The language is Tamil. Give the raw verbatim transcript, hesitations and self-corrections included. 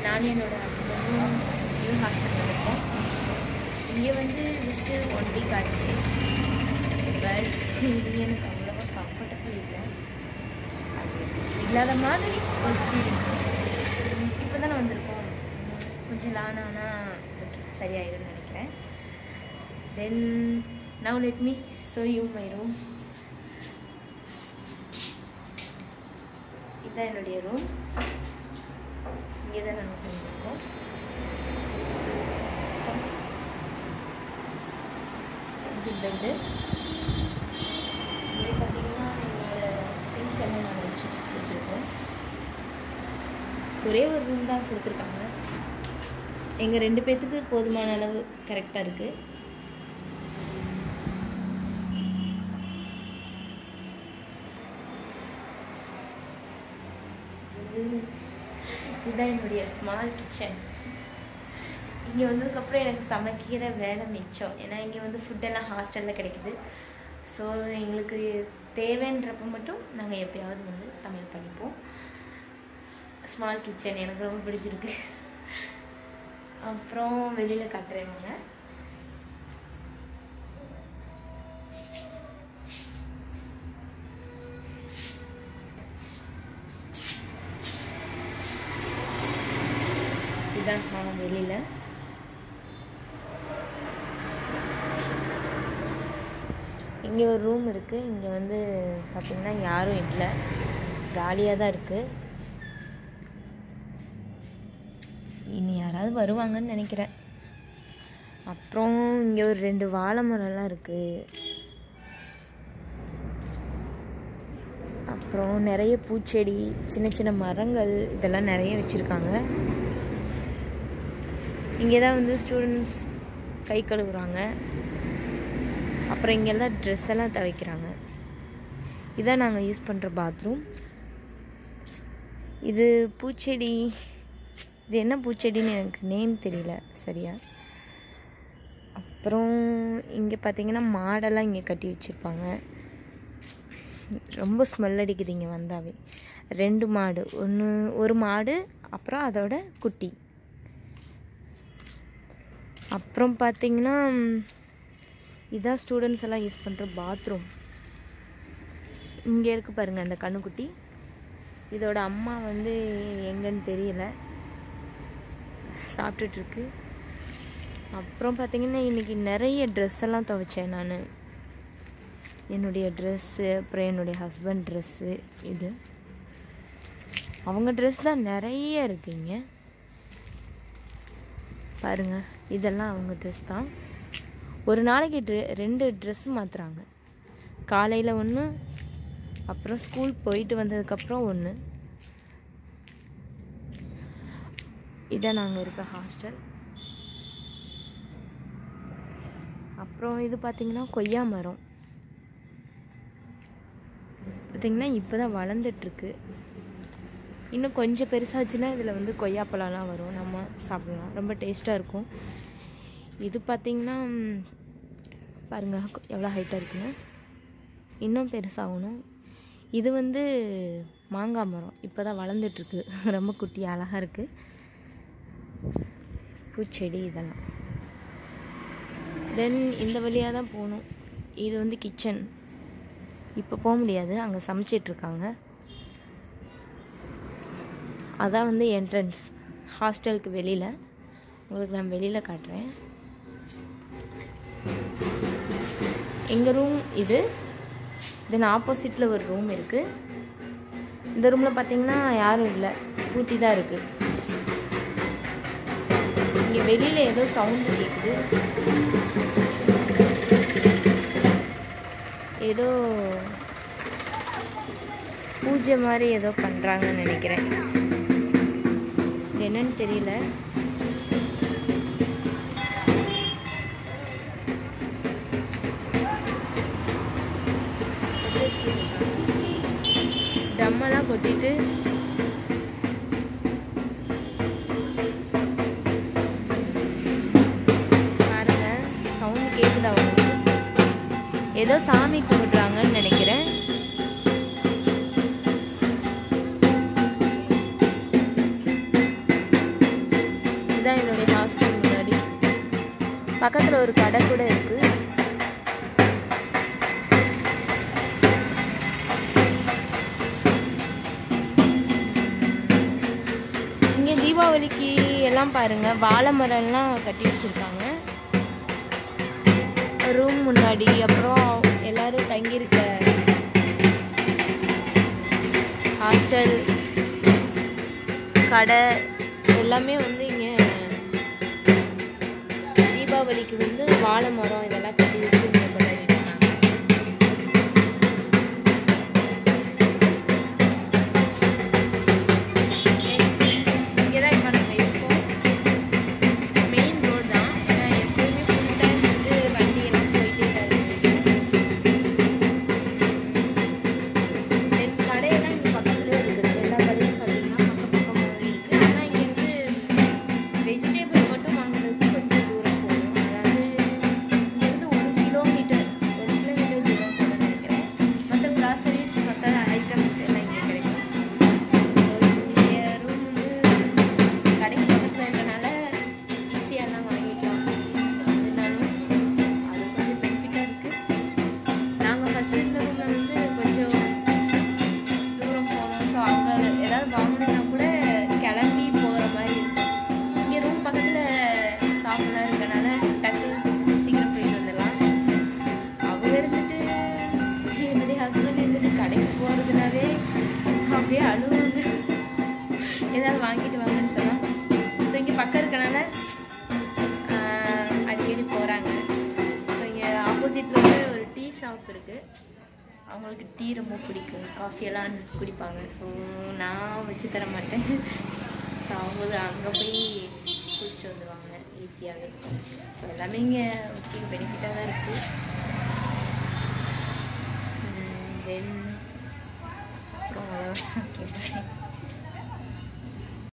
நானும் என்னோடய ஹஸ்பண்டும் நியூ ஹாஸ்டலில் இருக்கோம். இங்கே வந்து ஜஸ்ட்டு ஒன் வீக் ஆச்சு. பட் இங்கே எனக்கு அவ்வளோவா கம்ஃபர்டபுள் இல்லை. அது இல்லாத மாதிரி ஒரு ஃபீலிங். இப்போ தானே வந்திருக்கோம், கொஞ்சம் லான் ஆனால் ஓகே சரியாயிடும்னு நினைக்கிறேன். Then now let me show you my room. இதுதான் என்னுடைய ரூம். இங்கே தான் நாங்கள் தங்கியிருக்கோம். இது பெட்டு. இங்கே பார்த்தீங்கன்னா என்னோட திங்ஸ் எல்லாம் நாங்கள் வச்சு வச்சுருக்கோம். ஒரே ஒரு ரூம் தான் கொடுத்துருக்காங்க. எங்கள் ரெண்டு பேர்த்துக்கு போதுமான அளவு கரெக்டாக இருக்குது. இதுதான் என்னுடைய ஸ்மால் கிச்சன். இங்கே வந்ததுக்கப்புறம் எனக்கு சமைக்கிற வேலை மிச்சம். ஏன்னா இங்கே வந்து ஃபுட்டெல்லாம் ஹாஸ்டலில் கிடைக்குது. ஸோ எங்களுக்கு தேவைன்றப்ப மட்டும் நாங்கள் எப்போயாவது வந்து சமையல் பண்ணிப்போம். ஸ்மால் கிச்சன் எனக்கு ரொம்ப பிடிச்சிருக்கு. அப்புறம் வெளியில் காட்டுறேங்க. இதுதான் வெளியில். இங்கே ஒரு ரூம் இருக்குது. இங்கே வந்து பார்த்திங்கன்னா யாரும் இல்லை, காலியாக தான் இருக்குது. இனி யாராவது வருவாங்கன்னு நினைக்கிறேன். அப்புறம் இங்கே ஒரு ரெண்டு வாழை மரம்லாம் இருக்குது. அப்புறம் நிறைய பூச்செடி, சின்ன சின்ன மரங்கள் இதெல்லாம் நிறைய வச்சுருக்காங்க. இங்கே தான் வந்து ஸ்டூடெண்ட்ஸ் கை கழுவுறாங்க. அப்புறம் இங்கே தான் ட்ரெஸ் எல்லாம் துவைக்கிறாங்க. இதான் நாங்கள் யூஸ் பண்ணுற பாத்ரூம். இது பூச்செடி. இது என்ன பூச்செடின்னு எனக்கு நேம் தெரியல சரியா. அப்புறம் இங்கே பார்த்தீங்கன்னா மாடெல்லாம் இங்கே கட்டி வச்சுருப்பாங்க. ரொம்ப ஸ்மெல் அடிக்குது இங்கே வந்தாவே. ரெண்டு மாடு, ஒன்று ஒரு மாடு அப்புறம் அதோட குட்டி. அப்புறம் பார்த்திங்கன்னா இதான் ஸ்டூடெண்ட்ஸ் எல்லாம் யூஸ் பண்ணுற பாத்ரூம். இங்கே இருக்குது பாருங்கள் அந்த கண்ணுக்குட்டி. இதோட அம்மா வந்து எங்கன்னு தெரியல, சாப்பிட்டுட்ருக்கு. அப்புறம் பார்த்திங்கன்னா இன்றைக்கி நிறைய ட்ரெஸ் எல்லாம் துவைச்சேன் நான். என்னுடைய ட்ரெஸ்ஸு, அப்புறம் என்னுடைய ஹஸ்பண்ட் ட்ரெஸ்ஸு. இது அவங்க ட்ரெஸ் தான் நிறைய இருக்குங்க பாருங்கள். இதெல்லாம் அவங்க ட்ரெஸ் தான். ஒரு நாளைக்கு ட்ரெ ரெண்டு ட்ரெஸ்ஸு மாற்றுறாங்க. காலையில் ஒன்று, அப்புறம் ஸ்கூல் போயிட்டு வந்ததுக்கப்புறம் ஒன்று. இதான் நாங்கள் இருக்க ஹாஸ்டல். அப்புறம் இது பார்த்திங்கன்னா கொய்யா மரம். பார்த்திங்கன்னா இப்போ தான் வளர்ந்துட்டுருக்கு. இன்னும் கொஞ்சம் பெருசாச்சுன்னா இதில் வந்து கொய்யாப்பழம்லாம் வரும், நம்ம சாப்பிடலாம். ரொம்ப டேஸ்ட்டாக இருக்கும். இது பார்த்திங்கன்னா பாருங்கள் எவ்வளோ ஹைட்டாக இருக்குன்னு. இன்னும் பெருசாகணும். இது வந்து மாங்காய் மரம். இப்போ தான் வளர்ந்துட்டுருக்கு. ரொம்ப குட்டி அழகாக இருக்குது. பூச்செடி இதெல்லாம். தென் இந்த வழியாக தான் போகணும். இது வந்து கிச்சன். இப்போ போக முடியாது, அங்கே சமைச்சிட்ருக்காங்க. அதான் வந்து என்ட்ரன்ஸ் ஹாஸ்டலுக்கு வெளியில். உங்களுக்கு நான் வெளியில் காட்டுறேன். எங்கள் ரூம் இது. தென் ஆப்போசிட்டில் ஒரு ரூம் இருக்குது. இந்த ரூமில் பார்த்திங்கன்னா யாரும் இல்லை, பூட்டி தான் இருக்குது. இங்கே வெளியில் ஏதோ சவுண்டு கேட்குது. ஏதோ பூஜை மாதிரி ஏதோ பண்ணுறாங்கன்னு நினைக்கிறேன். இது என்னன்னு தெரியல. டம்மெல்லாம் கொட்டிட்டு பாருங்க, சவுண்ட் கேட்குதா உங்களுக்கு? ஏதோ சாமி கும்பிட்றாங்கன்னு நினைக்கிறேன். இதுதான் என்னுடைய ஹாஸ்டல் முன்னாடி. பக்கத்தில் ஒரு கடை கூட இருக்குது. இங்கே தீபாவளிக்கு எல்லாம் பாருங்கள் வாழை மரம்லாம் கட்டி வச்சுருக்காங்க ரூம் முன்னாடி. அப்புறம் எல்லோரும் தங்கியிருக்க ஹாஸ்டல் கடை எல்லாமே வந்து இங்கே தீபாவளிக்கு வந்து வாழை மரம் இதெல்லாம் கட்டி வச்சு இங்கே கொண்டாடிட்டு இருக்காங்க. இங்கே தான் இருப்பாங்க. இப்போ மெயின் ரோடு தான். ஏன்னா எப்போயுமே ஃபுல் டைம் வந்து வண்டியெல்லாம் போயிட்டே தான் இருக்குது. தென் கடையெல்லாம் இங்கே பக்கத்துலேயே இருக்குது. எல்லா கடையும் பார்த்தீங்கன்னா பக்கம் பக்கமாகவே இருக்குது. ஆனால் இங்கே வந்து வெஜிடேபிள் மட்டும் வாங்குறதுக்கு கொஞ்சம் தூரம் போகும். அதாவது இங்கேருந்து ஒரு கிலோமீட்டர் ஒரு கிலோமீட்டர் தூரம் போகணும்னு நினைக்கிறேன். மற்ற கிராசரிஸ் மற்ற ஐட்டம்ஸ் எல்லாம் இங்கே கிடைக்கும். ஸோ இங்கே ரூம் வந்து கடைக்கு பக்கத்தில் இருக்கிறனால ஈஸியாக எல்லாம் வாங்கிக்கலாம். அதனாலும் அது கொஞ்சம் பெனிஃபிட்டாக இருக்குது. நாங்கள் ஃபஸ்ட்டு இருந்த ரூமில் வந்து கொஞ்சம் தூரம் போகணும். ஸோ அங்கே ஏதாவது வாங்கணுன்னா கூட கிளம்பி போகிற மாதிரி இருக்கும். இங்கே ரூம் பக்கத்தில் ஷாப்லாம் இருக்கனால டக்கு சீக்கிரம் போயிட்டு வந்துடலாம். அவங்க இருந்துட்டு என்னுடைய ஹஸ்பண்ட் இருந்துட்டு கடைக்கு போகிறதுனாவே அப்படியே அழுவாங்க. ஏதாவது வாங்கிட்டு வாங்கன்னு சொன்னால். ஸோ இங்கே பக்கம் இருக்கனால அடிக்கடி போகிறாங்க. ஸோ இங்கே ஆப்போசிட்டில் வந்து ஒரு டீ ஷாப் இருக்குது. அவங்களுக்கு டீ ரொம்ப பிடிக்கும். காஃபியெல்லாம் குடிப்பாங்க. ஸோ நான் வச்சு தர மாட்டேன். ஸோ அவங்க அங்கே போய் குடிச்சிட்டு வந்துடுவாங்க ஈஸியாகவே. ஸோ எல்லாமே இங்கே ஓகே பெனிஃபிட்டாக தான் இருக்குது. தென் அப்புறம் ஓகே பாய்.